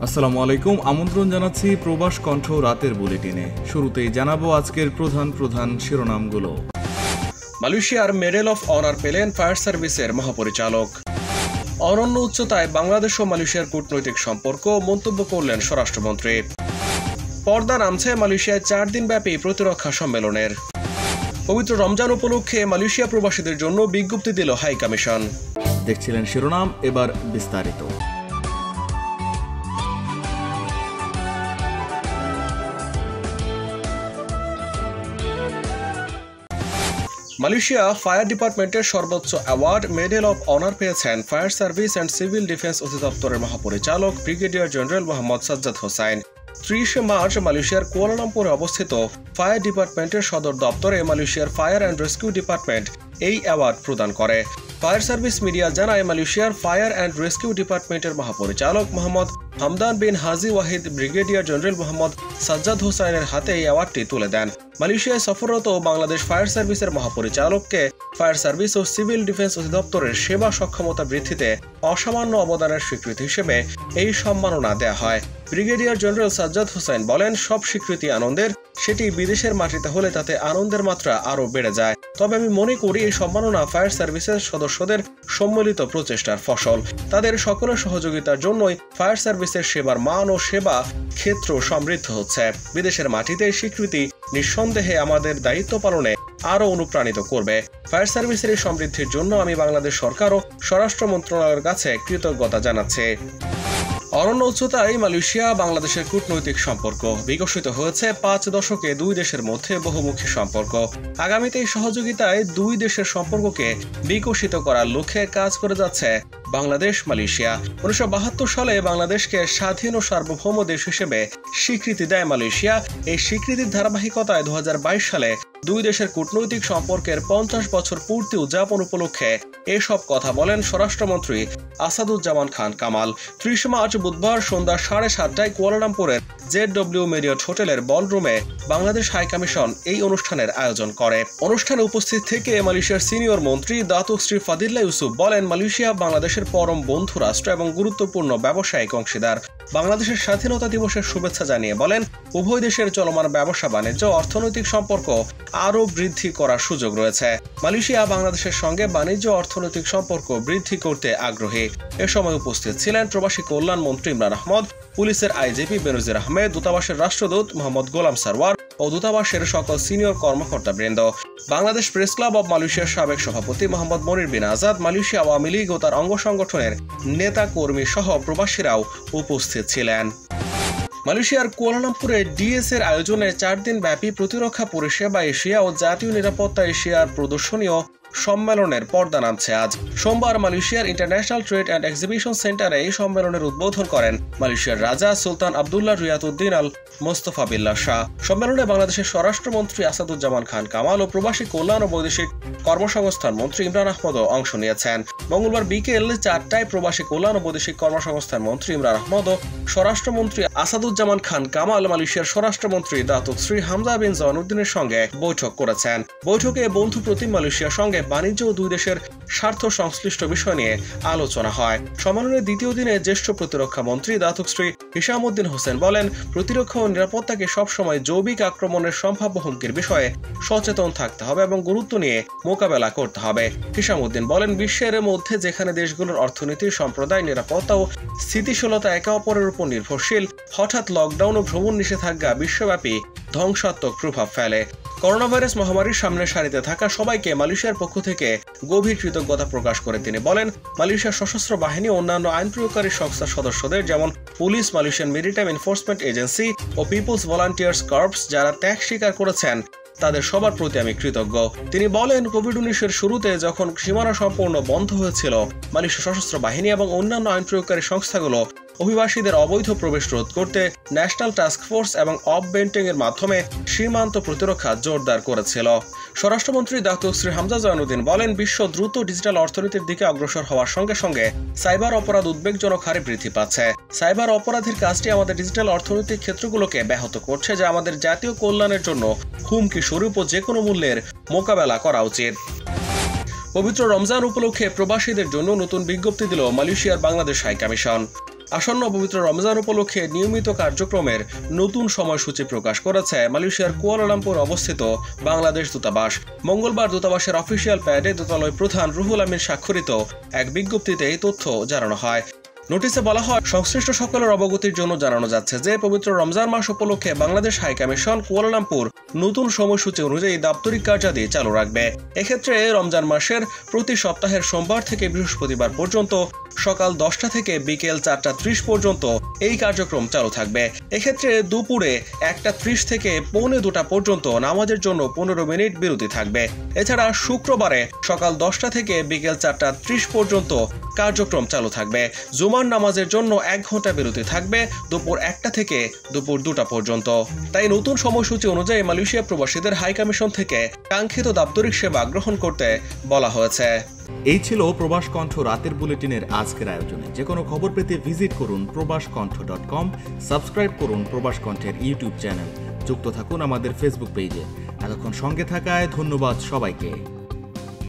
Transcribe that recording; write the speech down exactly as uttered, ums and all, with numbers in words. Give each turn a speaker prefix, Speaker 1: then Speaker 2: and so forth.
Speaker 1: আসসালামু আলাইকুম, আমন্ত্রণ জানাচ্ছি প্রবাস কণ্ঠ রাতের বুলেটিনে। শুরুতেই জানাবো আজকের প্রধান প্রধান শিরোনামগুলো।
Speaker 2: মালয়েশিয়ার মেডেল অফ অনার পেলেন ফায়ার সার্ভিসের মহাপরিচালক। অনন্য উচ্চতায় বাংলাদেশ ও মালয়েশিয়ার কূটনৈতিক সম্পর্ক, মন্তব্য করলেন স্বরাষ্ট্রমন্ত্রী। পর্দা নামছে মালয়েশিয়ায় চার দিনব্যাপী প্রতিরক্ষা সম্মেলনের। পবিত্র রমজান উপলক্ষে মালয়েশিয়া প্রবাসীদের জন্য বিজ্ঞপ্তি দিল হাই কমিশন।
Speaker 1: দেখছিলেন শিরোনাম, এবার বিস্তারিত।
Speaker 2: মালয়েশিয়া ফায়ার ডিপার্টমেন্টের সর্বোচ্চ অ্যাওয়ার্ড মেডেল অফ অনার পেয়েছেন fire service and civil defence অধিদপ্তরের মহাপরিচালক ব্রিগেডিয়ার জেনারেল মোহাম্মদ সাজ্জাদ হোসাইন। ত্রিশে মার্চ মালয়েশিয়ার কুয়ালালামপুরে অবস্থিত ফায়ার ডিপার্টমেন্টের সদর দপ্তরে মালয়েশিয়ার ফায়ার অ্যান্ড রেস্কিউ ডিপার্টমেন্ট এই অ্যাওয়ার্ড প্রদান করে। ফায়ার সার্ভিস মিডিয়া জানায়, মালয়েশিয়ার ফায়ার অ্যান্ড রেস্কিউ ডিপার্টমেন্টের মহাপরিচালক Mohammad Hamdan bin Haji Wahid brigadier general Mohammad Sajjad হোসাইনের হাতে এই অ্যাওয়ার্ডটি তুলে দেন। মালয়েশিয়ায় সফররত বাংলাদেশ ফায়ার সার্ভিসের মহাপরিচালককে ফায়ার সার্ভিস ও সিভিল ডিফেন্স অধিদপ্তরের সেবা সক্ষমতা বৃদ্ধিতে অসামান্য অবদানের স্বীকৃতি হিসেবে এই সম্মাননা দেয়া হয়। ব্রিগেডিয়ার জেনারেল সাজ্জাদ হোসাইন বলেন, সব স্বীকৃতি আনন্দের, সেটি বিদেশের মাটিতে হলে তাতে আনন্দের মাত্রা আরও বেড়ে যায়। তবে আমি মনে করি এই সম্মাননা ফায়ার সার্ভিসের সদস্যদের সম্মিলিত প্রচেষ্টার ফসল। তাদের সকলের সহযোগিতার জন্যই ফায়ার সার্ভিসের সেবার মান ও সেবা ক্ষেত্র সমৃদ্ধ হচ্ছে। বিদেশের মাটিতে স্বীকৃতি নিঃসন্দেহে আমাদের দায়িত্ব পালনে আরও অনুপ্রাণিত করবে। ফায়ার সার্ভিসের এই সমৃদ্ধির জন্য আমি বাংলাদেশ সরকার ও স্বরাষ্ট্র মন্ত্রণালয়ের কাছে কৃতজ্ঞতা জানাচ্ছি। অনন্য উচ্চতায় মালয়েশিয়া বাংলাদেশের কূটনৈতিক সম্পর্ক বিকশিত হয়েছে। পাঁচ দশকে দুই দেশের মধ্যে বহুমুখী সম্পর্ক। আগামীতে এই সহযোগিতায় দুই দেশের সম্পর্ককে বিকশিত করার লক্ষ্যে কাজ করে যাচ্ছে বাংলাদেশ মালয়েশিয়া। উনিশশো বাহাত্তর সালে বাংলাদেশকে স্বাধীন ও সার্বভৌম দেশ হিসেবে স্বীকৃতি দেয় মালয়েশিয়া। এই স্বীকৃতির ধারাবাহিকতায় দু হাজার বাইশ সালে দুই দেশের কূটনৈতিক সম্পর্কের পঞ্চাশ বছর পূর্তি উদযাপন উপলক্ষে এসব কথা বলেন স্বরাষ্ট্রমন্ত্রী আসাদুজ্জামান খান কামাল। ত্রিশ মার্চ বুধবার সন্ধ্যা সাড়ে সাতটায় কুয়ালালামপুরের জেড ডব্লিউ মেরিয়ট হোটেলের বলরুমে বাংলাদেশ হাইকমিশন এই অনুষ্ঠানের আয়োজন করে। অনুষ্ঠানে উপস্থিত থেকে মালয়েশিয়ার সিনিয়র মন্ত্রী দাতুক শ্রী ফাদিল্লা ইউসুফ বলেন, মালয়েশিয়া বাংলাদেশের পরম বন্ধু রাষ্ট্র এবং গুরুত্বপূর্ণ ব্যবসায়িক অংশীদার। বাংলাদেশের স্বাধীনতা দিবসের শুভেচ্ছা জানিয়ে বলেন, উভয় দেশের চলমান ব্যবসা বাণিজ্য অর্থনৈতিক সম্পর্ক আরও বৃদ্ধি করার সুযোগ রয়েছে। মালয়েশিয়া বাংলাদেশের সঙ্গে বাণিজ্য অর্থনৈতিক সম্পর্ক বৃদ্ধি করতে আগ্রহী। এ সময় উপস্থিত ছিলেন প্রবাসী কল্যাণ মন্ত্রী ইমরান আহমদ, পুলিশের আইজিপি বেনজির আহমেদ, দূতাবাসের রাষ্ট্রদূত মোহাম্মদ গোলাম সারওয়ার ও দূতাবাসের সকল সিনিয়র কর্মকর্তাবৃন্দ। বাংলাদেশ প্রেস ক্লাব অব মালয়েশিয়ার সাবেক সভাপতি মোহাম্মদ মনির বিন আজাদ, মালয়েশিয়া আওয়ামী লীগ ও তার অঙ্গ সংগঠনের নেতা কর্মী সহ প্রবাসীরাও উপস্থিত ছিলেন। মালয়েশিয়ার কুয়ালালামপুরে ডিএস এর আয়োজনে চার দিন ব্যাপী প্রতিরক্ষা পরিষেবা এশিয়া ও জাতীয় নিরাপত্তা এশিয়ার প্রদর্শনীয় সম্মেলনের পর্দা নামছে আজ। সোমবার মালয়েশিয়ার ইন্টারন্যাশনাল ট্রেড অ্যান্ড এক্সিবিশন সেন্টারে এই সম্মেলনের উদ্বোধন করেন মালয়েশিয়ার রাজা সুলতান আবদুল্লাহ রিয়াতুদ্দিন আল মোস্তফা বিল্লাহ শাহ। সম্মেলনে বাংলাদেশের স্বরাষ্ট্রমন্ত্রী আসাদুজ্জামান খান কামাল ও প্রবাসী কল্যাণ ও বৈদেশিক কর্মসংস্থান মন্ত্রী ইমরান আহমদও অংশ নিয়েছেন। মঙ্গলবার বিকেল চারটায় প্রবাসী কল্যাণ ও বৈদেশিক কর্মসংস্থান মন্ত্রী ইমরান আহমদ ও স্বরাষ্ট্রমন্ত্রী আসাদুজ্জামান খান কামাল মালয়েশিয়ার স্বরাষ্ট্রমন্ত্রী দাতুক শ্রী হামজা বিন জয়নুদ্দিনের সঙ্গে বৈঠক করেছেন। বৈঠকে বন্ধু প্রতিম মালয়েশিয়ার সঙ্গে বাণিজ্য ও দুই দেশের স্বার্থ সংশ্লিষ্ট বিষয় নিয়ে আলোচনা হয়। সম্মেলনের দ্বিতীয় দিনে জ্যেষ্ঠ প্রতিরক্ষা মন্ত্রী দাতুক শ্রী হিশামউদ্দিন হোসেন বলেন, প্রতিরক্ষা ও নিরাপত্তাকে সবসময় জৈবিক আক্রমণের সম্ভাব্য হুমকির বিষয়ে সচেতন থাকতে হবে এবং গুরুত্ব নিয়ে মোকাবেলা করতে হবে। হিশামউদ্দিন বলেন, বিশ্বের মধ্যে যেখানে দেশগুলোর অর্থনীতি, সম্প্রদায়, নিরাপত্তা ও স্থিতিশীলতা একে অপরের উপর নির্ভরশীল, হঠাৎ লকডাউন ও ভ্রমণ নিষেধাজ্ঞা বিশ্বব্যাপী ধ্বংসাত্মক প্রভাব ফেলে। করোনা ভাইরাস মহামারীর সামনের সারিতে থাকা সবাইকে মালয়েশিয়ার পক্ষ থেকে গভীর কৃতজ্ঞতা প্রকাশ করে তিনি বলেন, মালয়েশিয়ার সশস্ত্র বাহিনী অন্যান্য আইন প্রয়োগকারী সংস্থার সদস্যদের যেমন police, Malaysian maritime enforcement agency ও পিপলস ভলান্টিয়ার্স কর্পস যারা ত্যাগ স্বীকার করেছেন তাদের সবার প্রতি আমি কৃতজ্ঞ। তিনি বলেন, কোভিড উনিশের শুরুতে যখন সীমানা সম্পূর্ণ বন্ধ হয়েছিল, মালয়েশিয়ার সশস্ত্র বাহিনী এবং অন্যান্য আইন প্রয়োগকারী সংস্থাগুলো অভিবাসীদের অবৈধ প্রবেশ রোধ করতে ন্যাশনাল টাস্ক ফোর্স এবং অফ বেন্টিং এর মাধ্যমে সীমান্ত প্রতিরক্ষা জোরদার করেছিল। স্বরাষ্ট্রমন্ত্রী দাতুক শ্রী হামজা জয়নুদ্দিন বলেন, বিশ্ব দ্রুত ডিজিটাল অর্থনীতির দিকে অগ্রসর হওয়ার সঙ্গে সঙ্গে সাইবার অপরাধ উদ্বেগজনক হারে বৃদ্ধি পাচ্ছে। সাইবার অপরাধের কাজটি আমাদের ডিজিটাল অর্থনৈতিক ক্ষেত্রগুলোকে ব্যাহত করছে, যা আমাদের জাতীয় কল্যাণের জন্য হুমকি স্বরূপ ও যে কোনো মূল্যের মোকাবেলা করা উচিত। পবিত্র রমজান উপলক্ষে প্রবাসীদের জন্য নতুন বিজ্ঞপ্তি দিল মালয়েশিয়ার বাংলাদেশ হাইকমিশন। আসন্ন পবিত্র রমজান উপলক্ষে নিয়মিত কার্যক্রমের নতুন সময়সূচি প্রকাশ করেছে মালয়েশিয়ার কুয়ালালামপুর অবস্থিত বাংলাদেশ দূতাবাস। মঙ্গলবার দূতাবাসের অফিসিয়াল প্যাডে দূতালয় প্রধান রুহুল আমিন স্বাক্ষরিত এক বিজ্ঞপ্তিতে এই তথ্য জানানো হয়। নোটিশে বলা হয়, সংশ্লিষ্ট সকলের অবগতির জন্য জানানো যাচ্ছে যে পবিত্র রমজান মাস উপলক্ষে বাংলাদেশ হাই কমিশন কুয়ালালামপুর নতুন সময়সূচি অনুযায়ী দাপ্তরিক কার্যাদি চালু রাখবে। এক্ষেত্রে রমজান মাসের প্রতি সপ্তাহের সোমবার থেকে বৃহস্পতিবার পর্যন্ত সকাল দশটা থেকে বিকেল চারটা ত্রিশ পর্যন্ত এই কার্যক্রম চালু থাকবে। এক্ষেত্রে দুপুরে একটা ত্রিশ থেকে পৌনে দুটা পর্যন্ত নামাজের জন্য পনেরো মিনিট বিরতি থাকবে। এছাড়া শুক্রবারে সকাল দশটা থেকে বিকেল চারটা ত্রিশ পর্যন্ত কার্যক্রম চালু থাকবে। জুমার নামাজের জন্য এক ঘন্টা বিরতি থাকবে দুপুর একটা থেকে দুপুর দুটা পর্যন্ত। তাই নতুন সময়সূচি অনুযায়ী মালয়েশিয়া প্রবাসীদের হাই কমিশন থেকে কাঙ্ক্ষিত দাপ্তরিক সেবা গ্রহণ করতে বলা হয়েছে।
Speaker 1: এই ছিল প্রবাস কণ্ঠ রাতের বুলেটিনের আজকের আয়োজনে। যে কোনো খবর পেতে ভিজিট করুন প্রবাস কণ্ঠ ডট কম, সাবস্ক্রাইব করুন প্রবাস কণ্ঠের ইউটিউব চ্যানেল, যুক্ত থাকুন আমাদের ফেসবুক পেজে। এতক্ষণ সঙ্গে থাকায় ধন্যবাদ সবাইকে।